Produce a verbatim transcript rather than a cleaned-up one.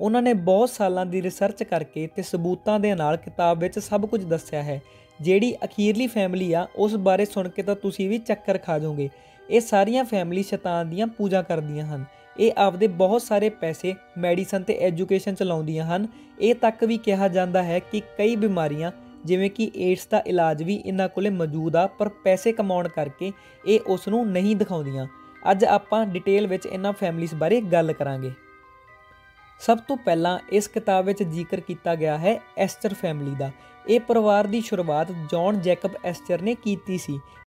ਉਹਨਾਂ ਨੇ ਬਹੁਤ ਸਾਲਾਂ ਦੀ ਰਿਸਰਚ ਕਰਕੇ ਤੇ ਸਬੂਤਾਂ ਦੇ ਨਾਲ ਕਿਤਾਬ ਵਿੱਚ ਸਭ ਕੁਝ ਦੱਸਿਆ ਹੈ। ਜਿਹੜੀ ਅਖੀਰਲੀ ਫੈਮਿਲੀ ਆ ਉਸ ਬਾਰੇ ਸੁਣ ਕੇ ਤਾਂ ਤੁਸੀਂ ਵੀ ਚੱਕਰ ਖਾ ਜਾਓਗੇ। ਇਹ ਸਾਰੀਆਂ ਫੈਮਿਲੀ ਸ਼ੈਤਾਨ ਦੀਆਂ ਪੂਜਾ ਕਰਦੀਆਂ ਹਨ। ਇਹ ਆਪਦੇ ਬਹੁਤ ਸਾਰੇ ਪੈਸੇ ਮੈਡੀਸਨ ਤੇ ਐਜੂਕੇਸ਼ਨ 'ਚ ਲਾਉਂਦੀਆਂ ਹਨ। ਇਹ ਤੱਕ ਵੀ ਕਿਹਾ ਜਾਂਦਾ ਹੈ ਕਿ ਕਈ ਬਿਮਾਰੀਆਂ ਜਿਵੇਂ ਕਿ ਏਡਸ ਦਾ ਇਲਾਜ ਵੀ ਇਹਨਾਂ ਕੋਲੇ ਮੌਜੂਦ ਆ, ਪਰ ਪੈਸੇ ਕਮਾਉਣ ਕਰਕੇ ਇਹ ਉਸ ਨੂੰ ਨਹੀਂ ਦਿਖਾਉਂਦੀਆਂ। ਅੱਜ ਆਪਾਂ ਡਿਟੇਲ ਵਿੱਚ ਇਹਨਾਂ ਫੈਮਿਲੀਜ਼ ਬਾਰੇ ਗੱਲ ਕਰਾਂਗੇ। ਸਭ ਤੋਂ ਪਹਿਲਾਂ ਇਸ ਕਿਤਾਬ ਵਿੱਚ ਜ਼ਿਕਰ ਕੀਤਾ ਗਿਆ ਹੈ ਐਸਟਰ ਫੈਮਿਲੀ ਦਾ। ਇਹ ਪਰਿਵਾਰ ਦੀ ਸ਼ੁਰੂਆਤ ਜੌਨ ਜੈਕਬ ਐਸਟਰ ਨੇ ਕੀਤੀ ਸੀ।